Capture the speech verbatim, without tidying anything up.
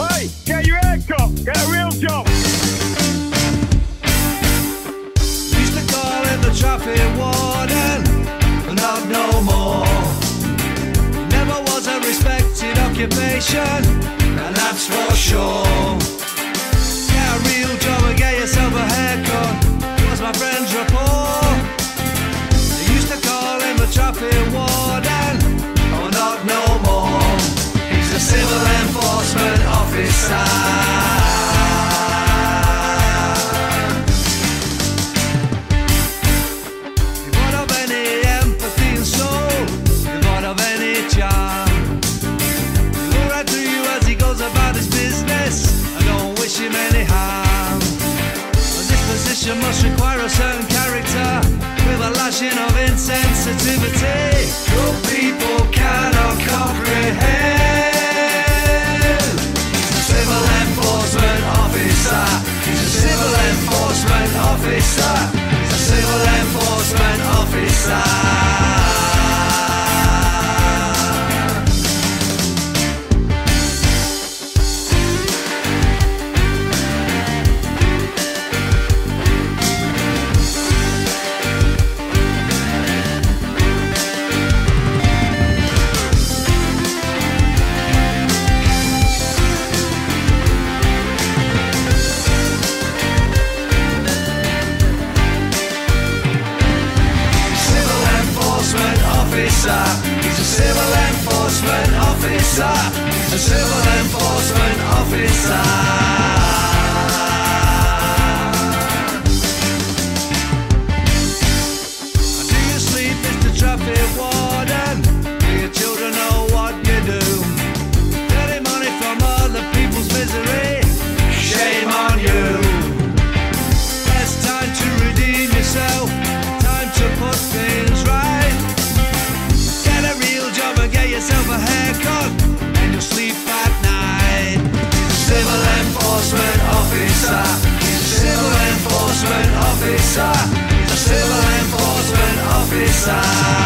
Hey, get your hair cut. Get a real job. Used to call him the traffic warden, but not no more. Never was a respected occupation, and that's for sure. Get a real job and get yourself a haircut was my friend's report. They used to call him the traffic warden, oh not no more. He's a civil enforcement officer. You must require a certain character with a lashing of insensitivity. Good people cannot comprehend. He's a civil enforcement officer. He's a civil enforcement officer. He's a civil enforcement officer. He's a civil enforcement officer. He's a civil enforcement officer. Do you sleep, Mister Traffic Warden? Do your children know what you do? Getting money from other people's misery. Shame on you. It's time to redeem yourself. Time to put things right. Yourself a haircut and you'll sleep at night. He's a civil enforcement officer. He's a civil enforcement officer. He's a civil enforcement officer.